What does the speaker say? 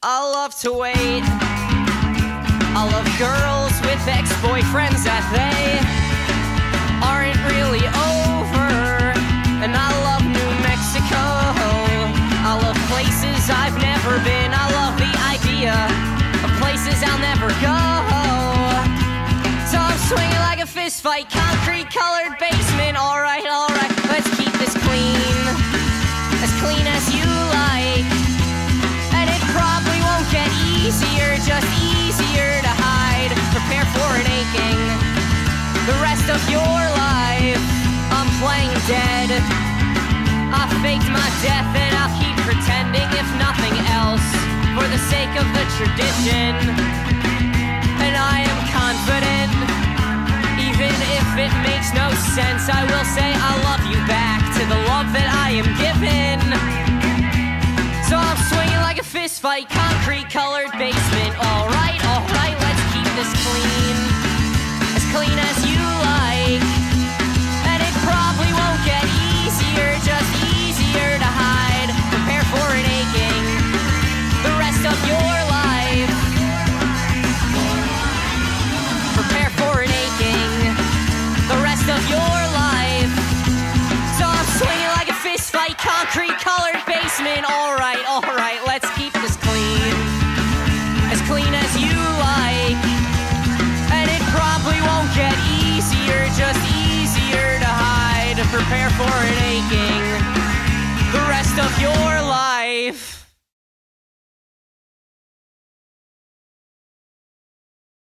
I love to wait. I love girls with ex-boyfriends that they aren't really over. And I love New Mexico. I love places I've never been. I love the idea of places I'll never go. So I'm swinging like a fist fight, concrete-colored basement. Alright, let's keep this clean as you like. And it probably won't get easier, just easier to hide. Prepare for an aching the rest of your life. I'm playing dead. I faked my death and I'll keep pretending, if nothing else, for the sake of the tradition. And I am confident, even if it makes no sense, I will say I love you back to the love that I am given. So I'm swinging like a fist fight, concrete-colored basement. Alright, let's keep this clean as you like. And it probably won't get easier, just easier to hide. Prepare for an aching the rest of your life. Prepare for an aching the rest of your life. So I'm swinging like a fist fight, concrete-colored basement. Alright, let's keep this clean as you like. And it probably won't get easier, just easier to hide. Prepare for an aching the rest of your life.